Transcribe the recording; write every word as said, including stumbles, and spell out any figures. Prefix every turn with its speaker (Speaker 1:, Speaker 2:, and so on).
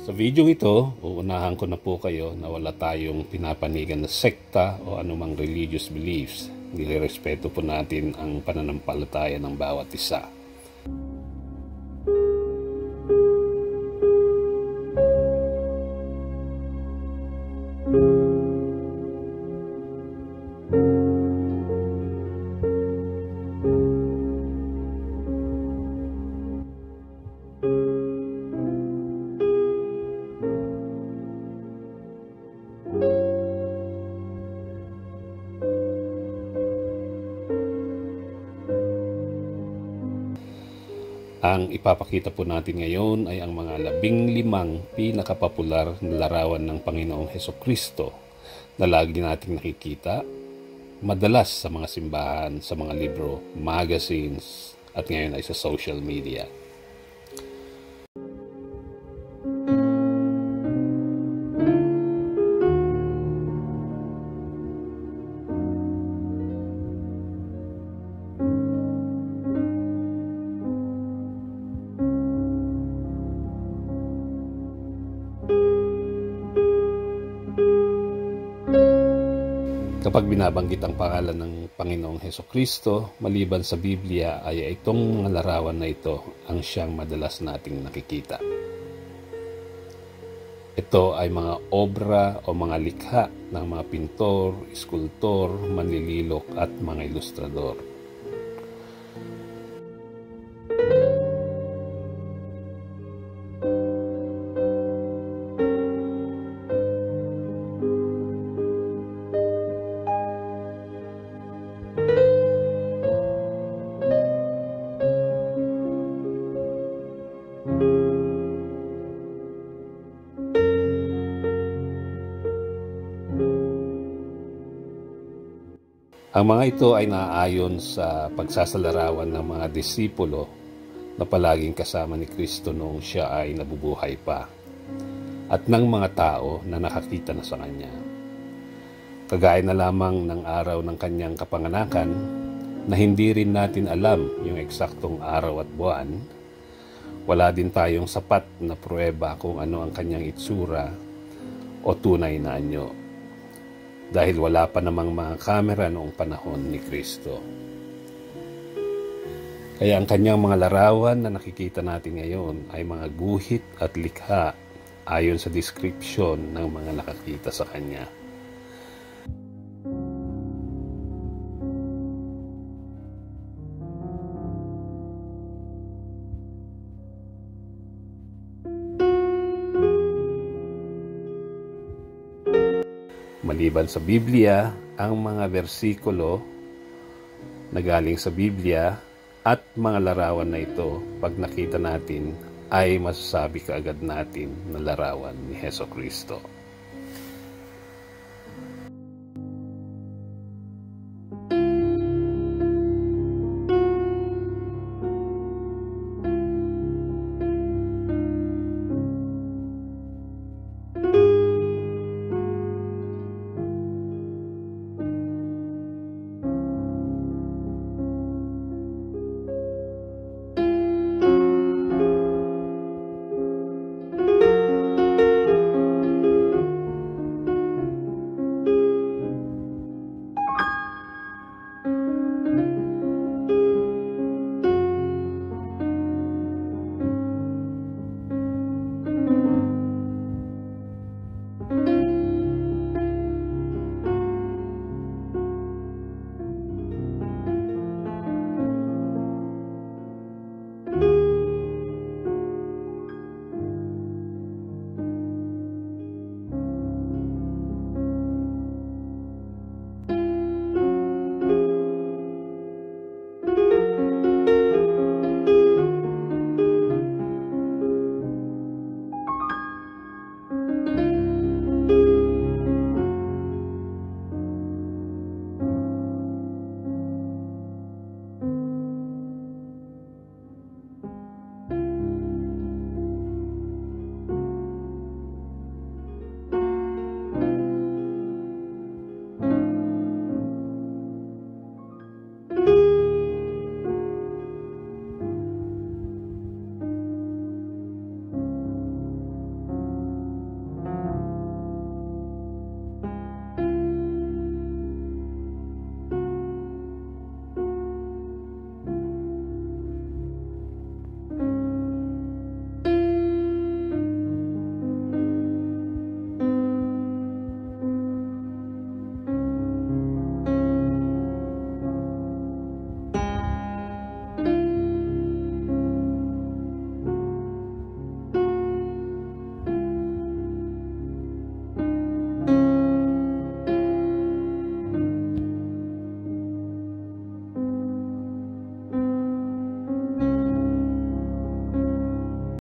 Speaker 1: Sa video ito, uunahan ko na po kayo na wala tayong pinapanigan na sekta o anumang religious beliefs. Nilirespeto po natin ang pananampalataya ng bawat isa. Ang ipapakita po natin ngayon ay ang mga labing limang pinakapopular na larawan ng Panginoong Hesukristo na lagi nating nakikita, madalas sa mga simbahan, sa mga libro, magazines, at ngayon ay sa social media. Kapag binabanggit ang pangalan ng Panginoong Hesukristo, maliban sa Biblia, ay itong mga larawan na ito ang siyang madalas nating nakikita. Ito ay mga obra o mga likha ng mga pintor, iskultor, manlililok at mga ilustrador. Ang mga ito ay naaayon sa pagsasalarawan ng mga disipulo na palaging kasama ni Kristo noong siya ay nabubuhay pa, at ng mga tao na nakakita na sa Kanya. Kagaya na lamang ng araw ng Kanyang kapanganakan na hindi rin natin alam yung eksaktong araw at buwan, wala din tayong sapat na pruweba kung ano ang Kanyang itsura o tunay na anyo, dahil wala pa namang mga kamera noong panahon ni Kristo. Kaya ang Kanyang mga larawan na nakikita natin ngayon ay mga guhit at likha ayon sa description ng mga nakakita sa Kanya. Maliban sa Biblia, ang mga bersikulo na galing sa Biblia at mga larawan na ito, pag nakita natin, ay masasabi kaagad natin na larawan ni Hesukristo.